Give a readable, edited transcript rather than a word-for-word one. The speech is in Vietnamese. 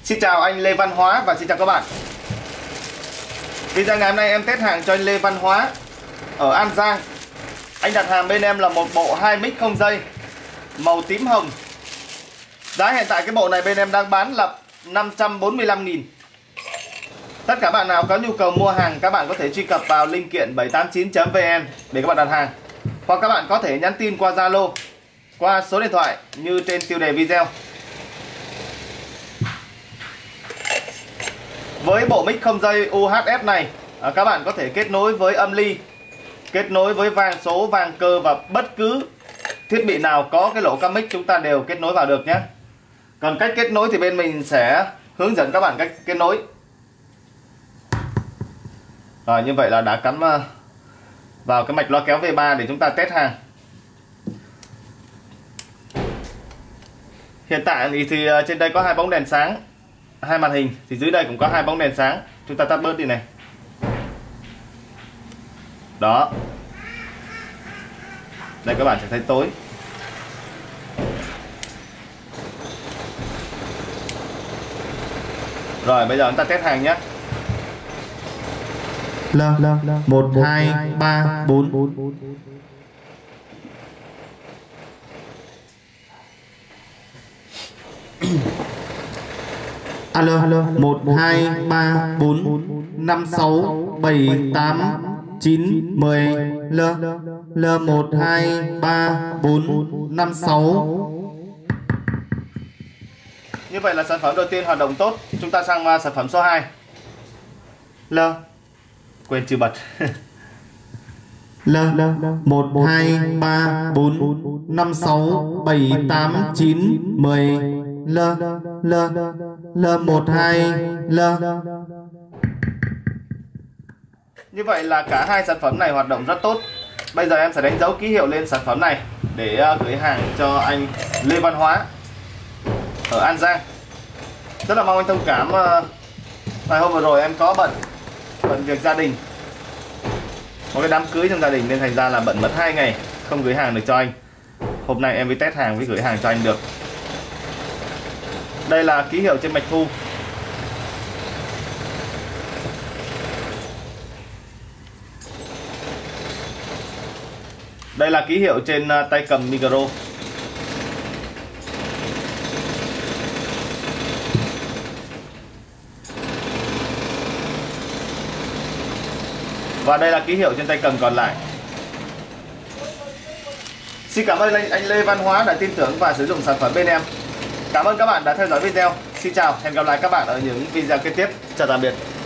Xin chào anh Lê Văn Hóa và xin chào các bạn. Video ngày hôm nay em test hàng cho anh Lê Văn Hóa ở An Giang. Anh đặt hàng bên em là một bộ 2 mic không dây màu tím hồng. Giá hiện tại cái bộ này bên em đang bán là 545.000. Tất cả bạn nào có nhu cầu mua hàng, các bạn có thể truy cập vào link kiện 789.vn để các bạn đặt hàng. Hoặc các bạn có thể nhắn tin qua Zalo, qua số điện thoại như trên tiêu đề video. Với bộ mic không dây UHF này, các bạn có thể kết nối với âm ly, kết nối với vang số, vang cơ và bất cứ thiết bị nào có cái lỗ cắm mic chúng ta đều kết nối vào được nhé. Còn cách kết nối thì bên mình sẽ hướng dẫn các bạn cách kết nối. Rồi, như vậy là đã cắm vào cái mạch loa kéo V3 để chúng ta test hàng. Hiện tại thì trên đây có 2 bóng đèn sáng, 2 màn hình, thì dưới đây cũng có 2 bóng đèn sáng. Chúng ta tắt bớt đi này. Đó. Đây các bạn sẽ thấy tối. Rồi bây giờ chúng ta test hàng nhé. L 1 2 3 4. Alo 1 2 3 4 5 6 7 8 9 10 L 1 2 3 4 5 6. Như vậy là sản phẩm đầu tiên hoạt động tốt. Chúng ta sang sản phẩm số 2. Quên chưa bật. L 1 2 3 4 5 6 7 8 9 10 L 1 2 L. Như vậy là cả hai sản phẩm này hoạt động rất tốt. Bây giờ em sẽ đánh dấu ký hiệu lên sản phẩm này để gửi hàng cho anh Lê Văn Hóa ở An Giang. Rất là mong anh thông cảm, vài hôm vừa rồi em có bận việc gia đình, có cái đám cưới trong gia đình nên thành ra là bận mất 2 ngày không gửi hàng được cho anh. Hôm nay em mới test hàng với gửi hàng cho anh được. Đây là ký hiệu trên mạch thu. Đây là ký hiệu trên tay cầm micro. Và đây là ký hiệu trên tay cầm còn lại. Xin cảm ơn anh Lê Văn Hóa đã tin tưởng và sử dụng sản phẩm bên em. Cảm ơn các bạn đã theo dõi video. Xin chào, hẹn gặp lại các bạn ở những video kế tiếp. Chào tạm biệt.